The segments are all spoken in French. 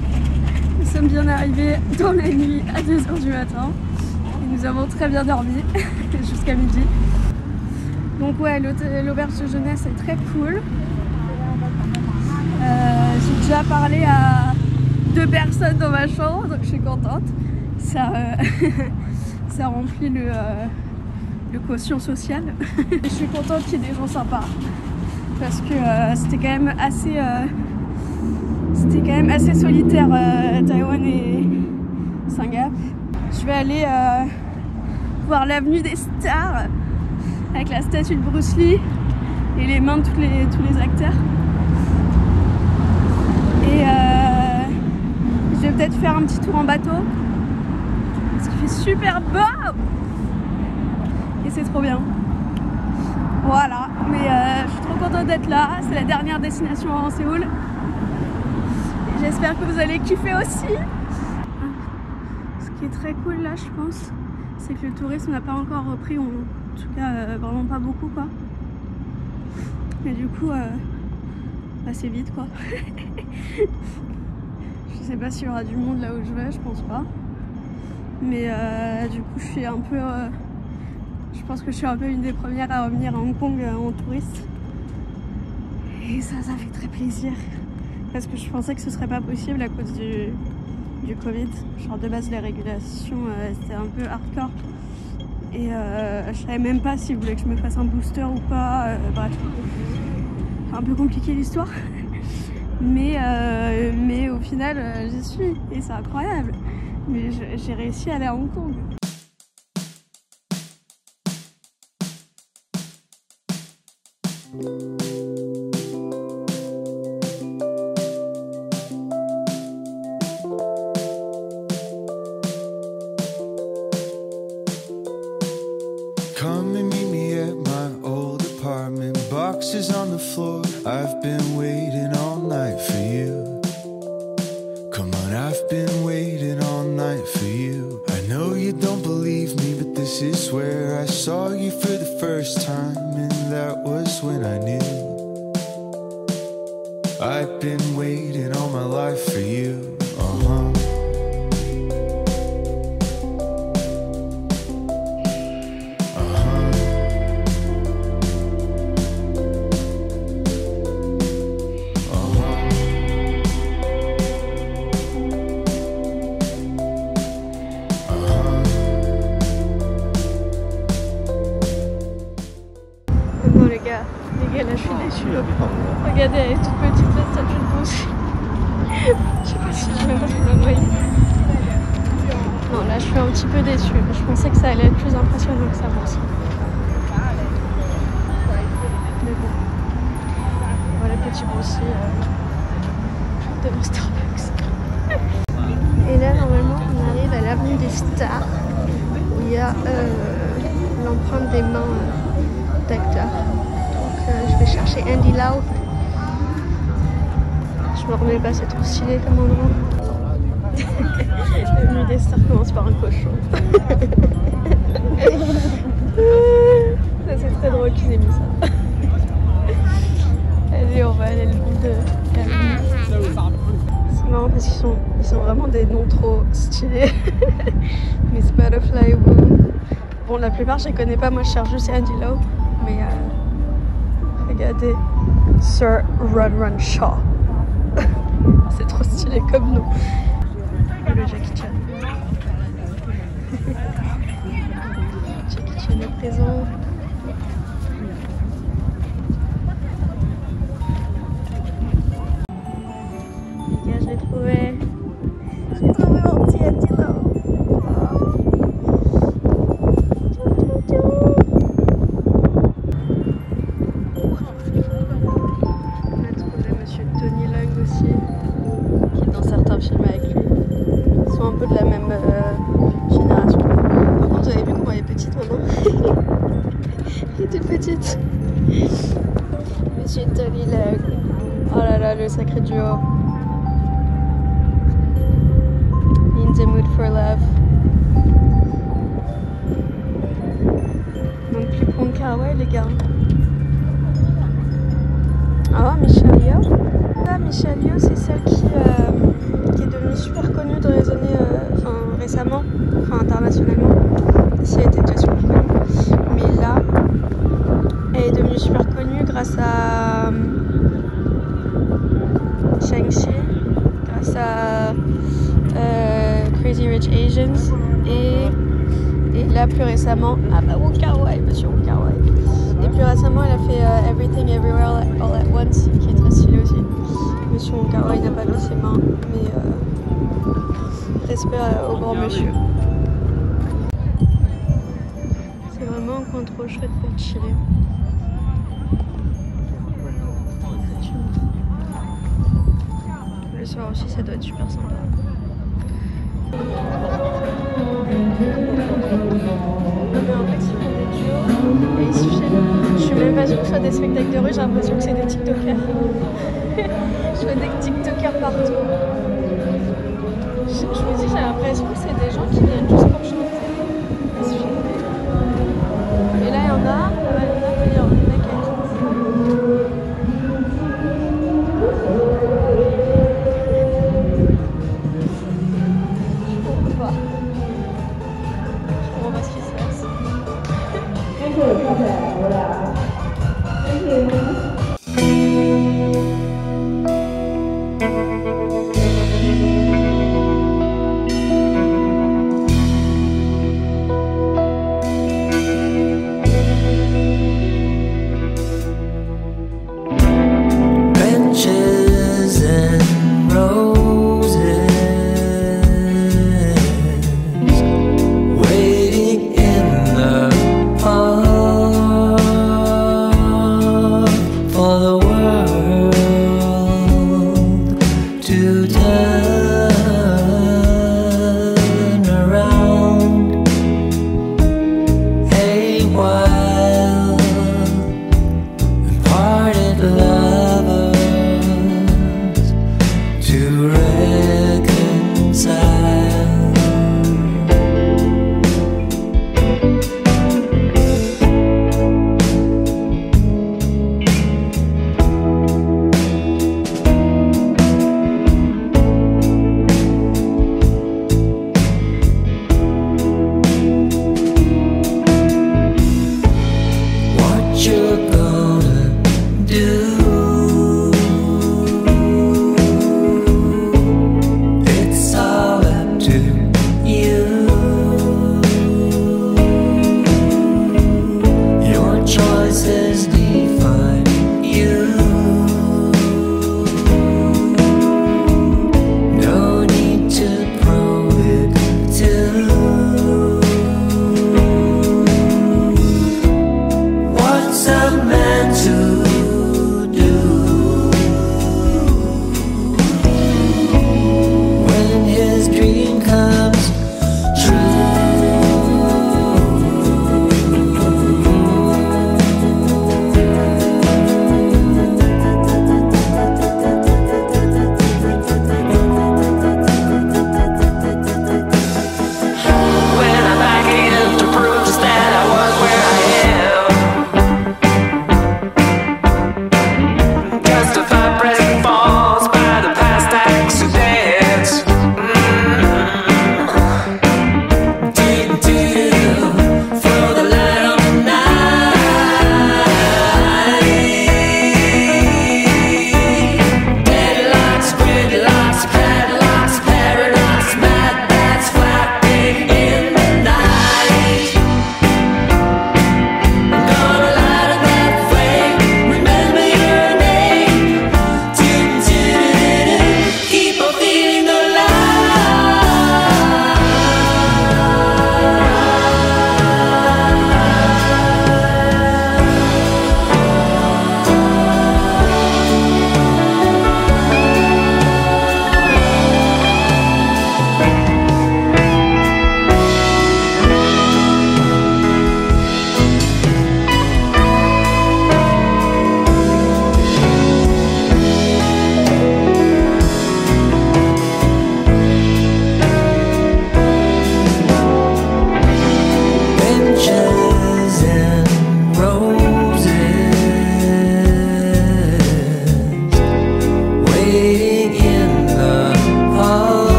Nous sommes bien arrivés dans la nuit à 2 h du matin. Et nous avons très bien dormi jusqu'à midi. Donc ouais, l'auberge de jeunesse est très cool. J'ai déjà parlé à 2 personnes dans ma chambre, donc je suis contente. Ça, ça remplit le quotient social. Je suis contente qu'il y ait des gens sympas. Parce que c'était quand même assez solitaire Taïwan et Singapour. Je vais aller voir l'avenue des stars avec la statue de Bruce Lee et les mains de tous les acteurs. Et je vais peut-être faire un petit tour en bateau parce qu'il fait super beau et c'est trop bien. Voilà, mais je suis trop contente d'être là, c'est la dernière destination avant Séoul. Et j'espère que vous allez kiffer aussi. Ce qui est très cool là, je pense, c'est que le tourisme n'a pas encore repris, en tout cas vraiment pas beaucoup quoi. Mais du coup, assez vite quoi. Je sais pas s'il y aura du monde là où je vais, je pense pas. Mais du coup, je suis un peu... je pense que je suis un peu une des premières à revenir à Hong Kong en touriste. Et ça fait très plaisir. Parce que je pensais que ce serait pas possible à cause du Covid. Genre de base, les régulations, c'était un peu hardcore. Et je savais même pas s'ils voulaient que je me fasse un booster ou pas. Bref, un peu compliqué l'histoire. Mais au final, j'y suis. Et c'est incroyable. Mais j'ai réussi à aller à Hong Kong. Come and meet me at my old apartment. Boxes on the floor. I've been waiting all night for you. Come on, I've been waiting all night for you. I know you don't believe me, but this is where I saw you for the first time, and that was when I knew. I've been waiting all my life for you. Non les gars, là je suis déçue. Regardez, elle est toute petite la statue de Bruce. Je sais pas si je vais me noyer. Non là je suis un petit peu déçue. Je pensais que ça allait être plus impressionnant que ça aussi. Mais bon. Voilà le petit Bruce devant Starbucks. Et là normalement on arrive à l'avenue des stars où il y a l'empreinte des mains d'acteurs. Donc je vais chercher Andy Lau. Je me remets pas, c'est trop stylé comme endroit. L'avenue des stars commence par un cochon. Ça c'est très drôle qu'ils aient mis ça. Allez, on va aller le bout de l'avenue. C'est marrant parce qu'ils sont vraiment des noms trop stylés. Miss Butterfly Wu. Bon, la plupart je les connais pas, moi je cherche juste Andy Lau. Mais regardez, Sir Run Shaw. C'est trop stylé comme nom. Et le Jackie Chan. Jackie Chan est présent. Les gars, je l'ai trouvé. J'ai trouvé mon petit Andy Lau. De la même génération. Par contre, vous avez vu comment elle est petite maintenant. Elle est toute petite. Monsieur Tony Leg. Oh là là, le sacré duo. In the mood for love. Donc plus prendre Carway les gars. Ah, Michelle Yeoh. Là, Michelle Yeoh, c'est celle qui est de à Crazy Rich Asians et là plus récemment, Wong Kar-wai, monsieur Wong Kar-wai. Et plus récemment elle a fait Everything Everywhere All at Once qui est très stylé aussi. Monsieur Wong Kar-wai n'a pas mis ses mains, mais respect au grand monsieur. C'est vraiment un coin trop chouette pour chiller. Le soir aussi ça doit être super sympa. Non mais en fait ils font des duos et ils se filment. Je suis même pas sûre que ce soit des spectacles de rue, j'ai l'impression que c'est des tiktokers. Je vois des tiktokers partout. Je me dis, j'ai l'impression que c'est des gens qui viennent juste pour chanter et se filmer. Et là il y en a, il y en a qui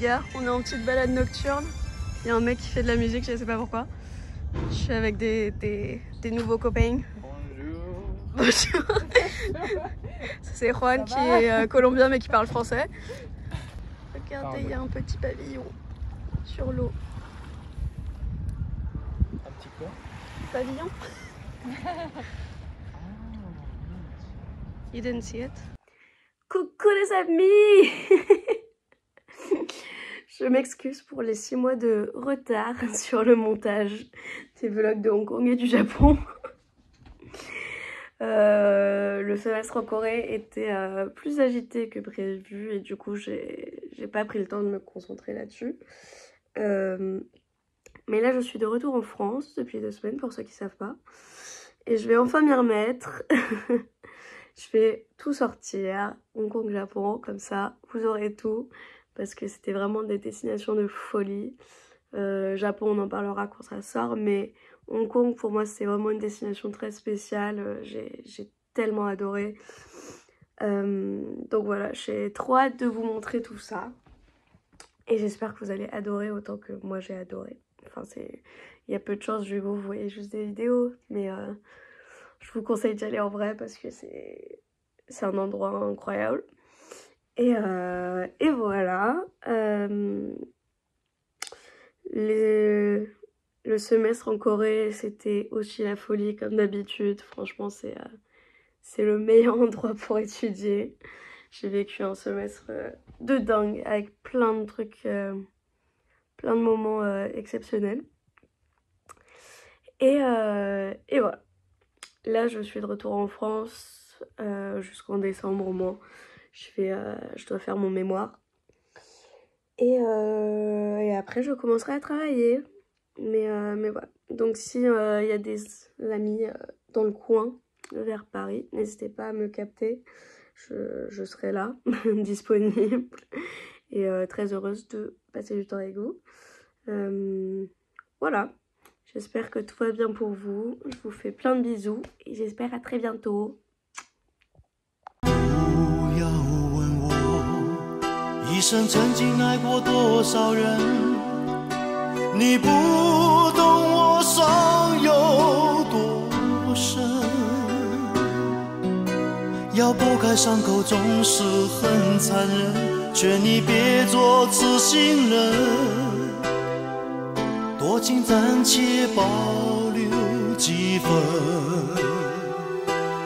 gare. On est en petite balade nocturne. Il y a un mec qui fait de la musique, je sais pas pourquoi. Je suis avec des nouveaux copains. Bonjour. C'est Juan qui est colombien mais qui parle français. Regardez, il y a un petit pavillon sur l'eau. Un petit quoi? Pavillon? You didn't see it? Coucou les amis. Je m'excuse pour les 6 mois de retard sur le montage des vlogs de Hong Kong et du Japon. Le semestre en Corée était plus agité que prévu et du coup j'ai pas pris le temps de me concentrer là-dessus. Mais là je suis de retour en France depuis 2 semaines pour ceux qui savent pas. Et je vais enfin m'y remettre. Je vais tout sortir, Hong Kong, Japon, comme ça vous aurez tout. Parce que c'était vraiment des destinations de folie. Japon on en parlera quand ça sort, mais Hong Kong pour moi c'est vraiment une destination très spéciale. J'ai tellement adoré. Donc voilà, j'ai trop hâte de vous montrer tout ça. Et j'espère que vous allez adorer autant que moi j'ai adoré. Enfin il y a peu de chance vu que vous voyez juste des vidéos. Mais je vous conseille d'y aller en vrai parce que c'est un endroit incroyable. Et voilà. Le semestre en Corée, c'était aussi la folie comme d'habitude. Franchement, c'est le meilleur endroit pour étudier. J'ai vécu un semestre de dingue avec plein de trucs, plein de moments exceptionnels. Et voilà. Là, je suis de retour en France jusqu'en décembre au moins. Je dois faire mon mémoire. Et après, je commencerai à travailler. Mais voilà. Donc, si y a des amis dans le coin vers Paris, n'hésitez pas à me capter. Je serai là, disponible. Et très heureuse de passer du temps avec vous. Voilà. J'espère que tout va bien pour vous. Je vous fais plein de bisous. Et j'espère à très bientôt. 一生曾经爱过多少人，你不懂我伤有多深。要剥开伤口总是很残忍，劝你别做痴心人，多情暂且保留几分。